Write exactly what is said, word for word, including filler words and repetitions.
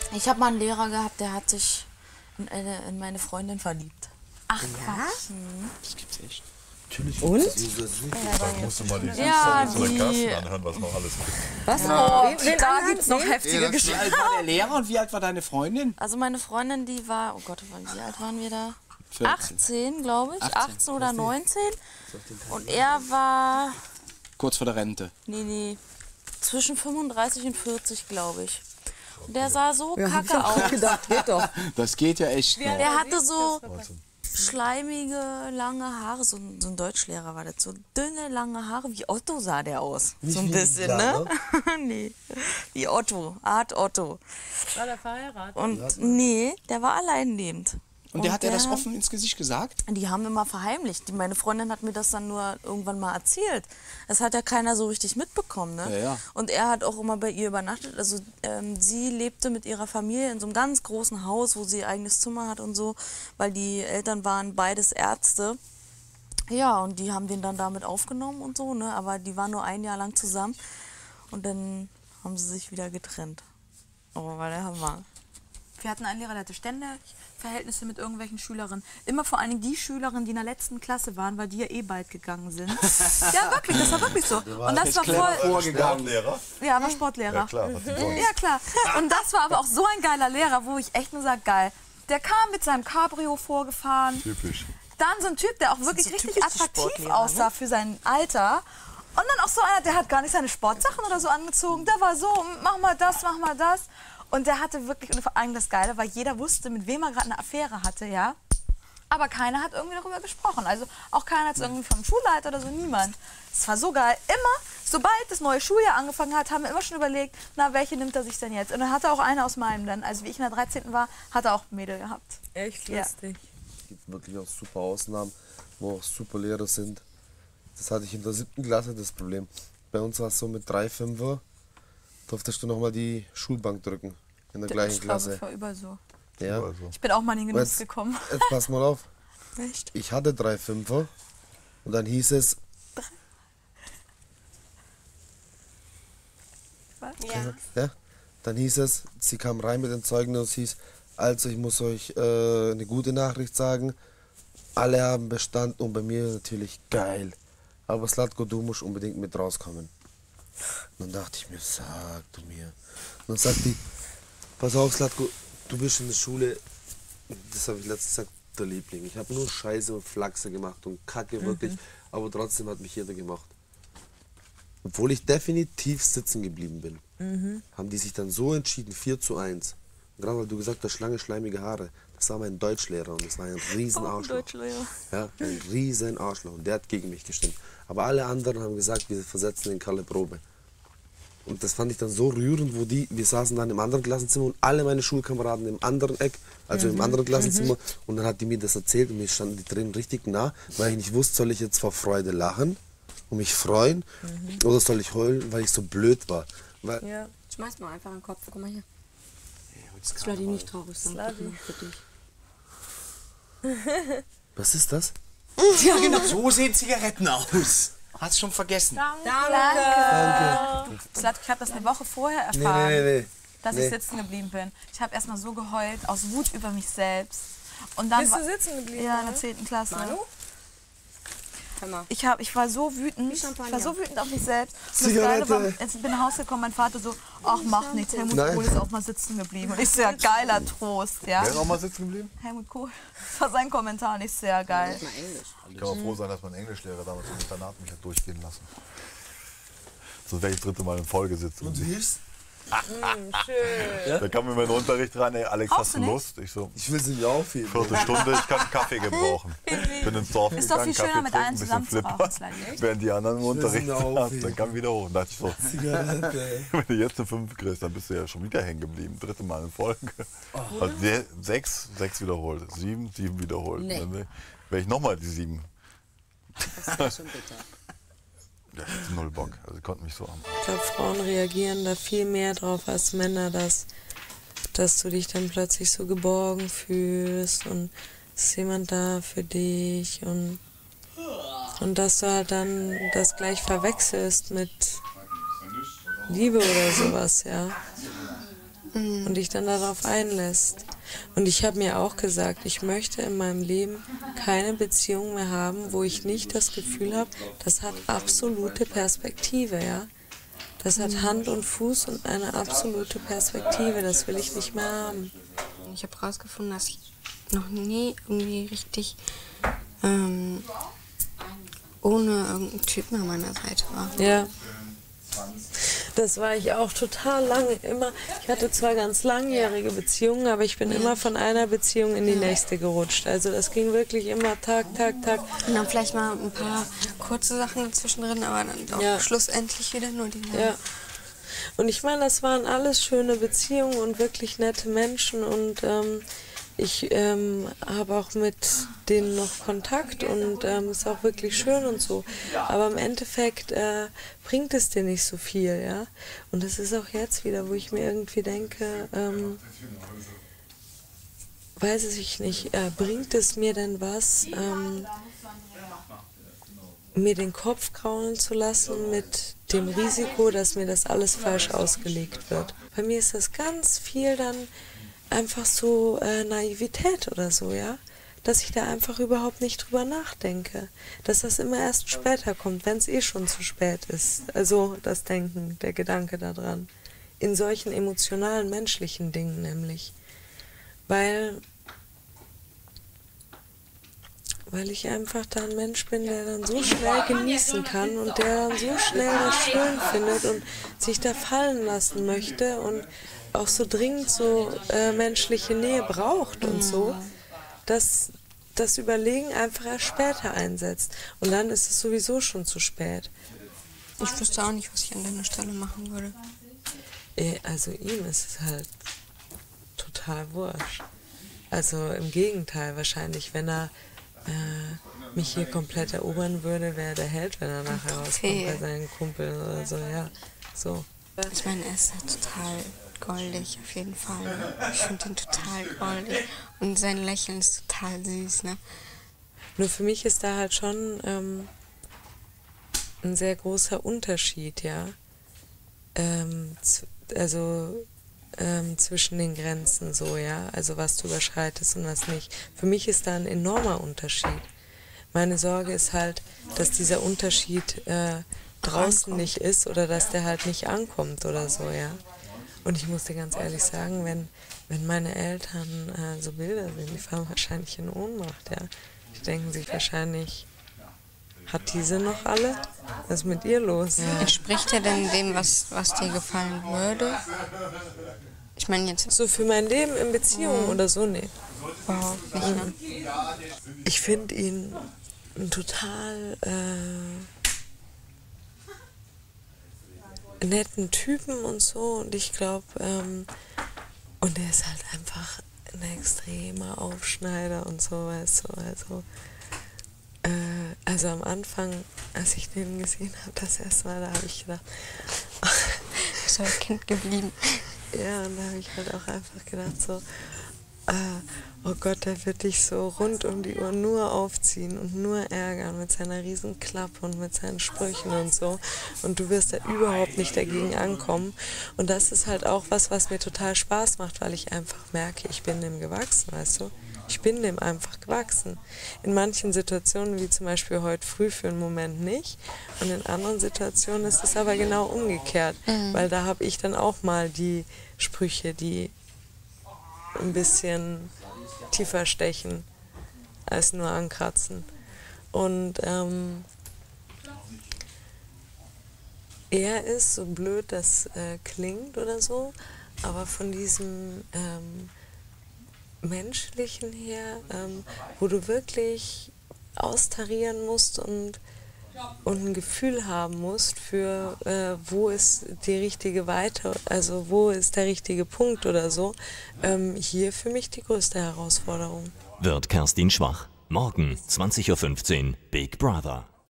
Ich habe mal einen Lehrer gehabt, der hat sich in, eine, in meine Freundin verliebt. Ach, Quatsch. Mhm. Das gibt's echt. Natürlich. Und? Da musst du mal die Ja, Süßigkeiten die- Carsten anhören, was noch alles gibt. Was? Oh, Wen- wen da anhören? gibt es noch Wen? heftige Wie Geschichten. alt war der Lehrer und wie alt war deine Freundin? Also meine Freundin, die war, oh Gott, wie alt waren wir da? vierzehn. achtzehn, glaube ich. achtzehn. achtzehn oder neunzehn. Und er war, Kurz vor der Rente. nee, nee, zwischen fünfunddreißig und vierzig, glaube ich. Und der sah so Ja, hab ich kacke auch aus. gedacht, geht doch. Das geht ja echt noch. Der hatte so schleimige, lange Haare. So ein, so ein Deutschlehrer war das. So dünne, lange Haare. Wie Otto sah der aus. So ein bisschen, ne? Nee. Wie Otto. Art Otto. War der verheiratet? Und nee, der war alleinlebend. Und der hat dir das der- offen ins Gesicht gesagt? Die haben immer verheimlicht. Die, meine Freundin hat mir das dann nur irgendwann mal erzählt. Das hat ja keiner so richtig mitbekommen. Ne? Ja, ja. Und er hat auch immer bei ihr übernachtet. Also ähm, sie lebte mit ihrer Familie in so einem ganz großen Haus, wo sie ihr eigenes Zimmer hat und so, weil die Eltern waren beides Ärzte. Ja, und die haben den dann damit aufgenommen und so, ne? Aber die waren nur ein Jahr lang zusammen. Und dann haben sie sich wieder getrennt. Oh, war der Hammer. Wir hatten einen Lehrer, der hatte ständig Verhältnisse mit irgendwelchen Schülerinnen. Immer vor allen Dingen die Schülerinnen, die in der letzten Klasse waren, weil die ja eh bald gegangen sind. Ja, wirklich, das war wirklich so. Und das war voll. Vorgegangen. Lehrer? Ja, war Sportlehrer. Ja klar, was denn sonst? Ja, klar. Und das war aber auch so ein geiler Lehrer, wo ich echt nur sage, geil. Der kam mit seinem Cabrio vorgefahren. Typisch. Dann so ein Typ, der auch wirklich so richtig typisch die attraktiv Sportlehrer, aussah ne? für sein Alter. Und dann auch so einer, der hat gar nicht seine Sportsachen oder so angezogen. Der war so, mach mal das, mach mal das. Und der hatte wirklich, und vor allem das Geile, weil jeder wusste, mit wem er gerade eine Affäre hatte, ja. Aber keiner hat irgendwie darüber gesprochen. Also auch keiner hat es irgendwie vom Schulleiter oder so, niemand. Es war so geil. Immer, sobald das neue Schuljahr angefangen hat, haben wir immer schon überlegt, na, welche nimmt er sich denn jetzt? Und dann hatte auch einer aus meinem dann. Also wie ich in der dreizehnten war, hat er auch ein Mädel gehabt. Echt Ja. lustig. Es gibt wirklich auch super Ausnahmen, wo auch super Lehrer sind. Das hatte ich in der siebten Klasse das Problem. Bei uns war es so mit drei Fünfer, durftest du noch mal die Schulbank drücken in der gleichen Ich glaube, Klasse. das war überall so. Ja. Also, Ich bin auch mal in den Genuss Jetzt- gekommen. Jetzt pass mal auf. Echt? Ich hatte drei Fünfer und dann hieß es, Ja. ja, dann hieß es, sie kam rein mit den Zeugen und es hieß, also ich muss euch äh, eine gute Nachricht sagen, alle haben bestanden und bei mir natürlich geil. Aber Slatko, du musst unbedingt mit rauskommen. Und dann dachte ich mir, sag du mir. Und dann sagt die, pass auf Slatko, du bist in der Schule, das habe ich letztens gesagt, der Liebling. Ich habe nur Scheiße und Flachse gemacht und Kacke wirklich, aber trotzdem hat mich jeder gemacht. Obwohl ich definitiv sitzen geblieben bin, haben die sich dann so entschieden, vier zu eins. Und gerade weil du gesagt hast, Schlange, schleimige Haare, das war mein Deutschlehrer und das war ein riesen Arschloch. Deutschlehrer. Ja, ein riesen Arschloch und der hat gegen mich gestimmt. Aber alle anderen haben gesagt, wir versetzen den Kalle Probe. Und das fand ich dann so rührend, wo die, wir saßen dann im anderen Klassenzimmer und alle meine Schulkameraden im anderen Eck, also im anderen Klassenzimmer. Und dann hat die mir das erzählt und mir standen die Tränen richtig nah, weil ich nicht wusste, soll ich jetzt vor Freude lachen und mich freuen oder soll ich heulen, weil ich so blöd war. Weil, Ja. Schmeiß mal einfach in den Kopf. Guck mal hier. Sladi, nicht traurig sein. Guck mal, für dich. was ist das? Ja, genau. So sehen Zigaretten aus. Hast schon vergessen. Danke. Slatko, ich habe das eine Woche vorher Nee, erfahren, nee, nee, nee. dass nee. ich sitzen geblieben bin. Ich habe erstmal so geheult, aus Wut über mich selbst. Und dann Bist war, du sitzen geblieben? ja, in oder? der zehnten Klasse. Manu? Hör mal. Ich, hab, ich war so wütend, ich Champagner. war so wütend auf mich selbst. Und das Zigarette. Geile war, jetzt bin ich nach Hause gekommen, mein Vater so, ach mach nichts, Helmut Nein. Kohl ist auch mal sitzen geblieben. Und ich so, ja, geiler Trost, ja. wer ist auch mal sitzen geblieben? Helmut Kohl, das war sein Kommentar, nicht sehr geil. Mal Englisch. Ich kann mal froh sein, dass mein Englischlehrer damals im Internat mich hat durchgehen lassen. So wäre ich das dritte Mal in Folge sitzen. Und Siehst? da kam mir mein Unterricht rein, ey, Alex, Brauchst hast du du nicht? Lust? Ich so, Ich will sie mir aufheben. Viertelstunde, ich kann einen Kaffee gebrauchen. Bin ins Dorf Ist doch gegangen, viel schöner, Kaffee mit trinken, allen bisschen zusammen zu flippern, rauchen, Sladi. während die anderen im will Unterricht sie mir saßen. aufheben. Dann kam wieder hoch und dachte ich so, Zigarette. wenn du jetzt eine fünf kriegst, dann bist du ja schon wieder hängen geblieben. Dritte Mal in Folge. Also der, sechs, sechs wiederholt. Sieben, sieben wiederholt. Nee. Dann wäre ich nochmal die sieben. Das war schon bitter. Ja, ich hatte null Bock. Also ich konnte mich so am Ich glaube, Frauen reagieren da viel mehr drauf als Männer, dass, dass du dich dann plötzlich so geborgen fühlst und es ist jemand da für dich und, und dass du halt dann das gleich verwechselst mit Liebe oder sowas, ja. mhm. und dich dann darauf einlässt. Und ich habe mir auch gesagt, ich möchte in meinem Leben keine Beziehung mehr haben, wo ich nicht das Gefühl habe, das hat absolute Perspektive, ja. Das hat Hand und Fuß und eine absolute Perspektive, das will ich nicht mehr haben. Ich habe herausgefunden, dass ich noch nie irgendwie richtig ähm, ohne irgendeinen Typen an meiner Seite war. Ja. Das war ich auch total lange immer. Ich hatte zwar ganz langjährige Beziehungen, aber ich bin immer von einer Beziehung in die nächste gerutscht. Also das ging wirklich immer Tag, Tag, Tag. Und dann vielleicht mal ein paar kurze Sachen dazwischen drin, aber dann auch ja. schlussendlich wieder nur die. Ja. Und ich meine, das waren alles schöne Beziehungen und wirklich nette Menschen und ähm, ich ähm, habe auch mit denen noch Kontakt und ähm, ist auch wirklich schön und so. Aber im Endeffekt äh, bringt es dir nicht so viel, ja. Und das ist auch jetzt wieder, wo ich mir irgendwie denke, ähm, weiß ich nicht, äh, bringt es mir denn was, ähm, mir den Kopf kraulen zu lassen mit dem Risiko, dass mir das alles falsch ausgelegt wird. Bei mir ist das ganz viel dann einfach so äh, Naivität oder so, ja, dass ich da einfach überhaupt nicht drüber nachdenke, dass das immer erst später kommt, wenn es eh schon zu spät ist. Also das Denken, der Gedanke daran, in solchen emotionalen, menschlichen Dingen nämlich, weil weil ich einfach da ein Mensch bin, der dann so schnell genießen kann und der dann so schnell das schön findet und sich da fallen lassen möchte und auch so dringend so äh, menschliche Nähe braucht und so, dass das Überlegen einfach erst später einsetzt. Und dann ist es sowieso schon zu spät. Ich wüsste auch nicht, was ich an deiner Stelle machen würde. Also ihm ist es halt total wurscht. Also im Gegenteil wahrscheinlich, wenn er äh, mich hier komplett erobern würde, wäre der Held, wenn er nachher rauskommt bei seinen Kumpeln oder so, ja. So. Ich meine, er ist halt total goldig, auf jeden Fall. Ne? Ich finde ihn total goldig. Und sein Lächeln ist total süß, ne? Nur für mich ist da halt schon ähm, ein sehr großer Unterschied, ja. Ähm, also ähm, zwischen den Grenzen so, ja. Also was du überschreitest und was nicht. Für mich ist da ein enormer Unterschied. Meine Sorge ist halt, dass dieser Unterschied äh, draußen nicht ist oder dass der halt nicht ankommt oder so, ja. Und ich muss dir ganz ehrlich sagen, wenn, wenn meine Eltern äh, so Bilder sehen, die fallen wahrscheinlich in Ohnmacht, ja. Die denken sich wahrscheinlich, hat diese noch alle? Was ist mit ihr los? Ja. Entspricht er denn dem, was, was dir gefallen würde? Ich meine jetzt... So für mein Leben in Beziehung mhm. oder so, nee. Überhaupt nicht, ne? Ich finde ihn total... Äh, netten Typen und so und ich glaube, ähm, und der ist halt einfach ein extremer Aufschneider und so, weißt du, also, äh, also am Anfang, als ich den gesehen habe, das erste Mal, da habe ich gedacht, ist ein Kind geblieben. Ja, und da habe ich halt auch einfach gedacht so, äh, oh Gott, der wird dich so rund um die Uhr nur aufziehen und nur ärgern mit seiner riesen Klappe und mit seinen Sprüchen und so. Und du wirst da überhaupt nicht dagegen ankommen. Und das ist halt auch was, was mir total Spaß macht, weil ich einfach merke, ich bin dem gewachsen, weißt du? Ich bin dem einfach gewachsen. In manchen Situationen, wie zum Beispiel heute früh für einen Moment nicht. Und in anderen Situationen ist es aber genau umgekehrt. Mhm. Weil da habe ich dann auch mal die Sprüche, die ein bisschen tiefer stechen als nur ankratzen. Und ähm, er ist, so blöd das äh, klingt oder so, aber von diesem ähm, Menschlichen her, ähm, wo du wirklich austarieren musst und und ein Gefühl haben musst für, äh, wo ist die richtige Weite, also wo ist der richtige Punkt oder so, ähm, hier für mich die größte Herausforderung. Wird Kerstin schwach. Morgen zwanzig Uhr fünfzehn, Big Brother.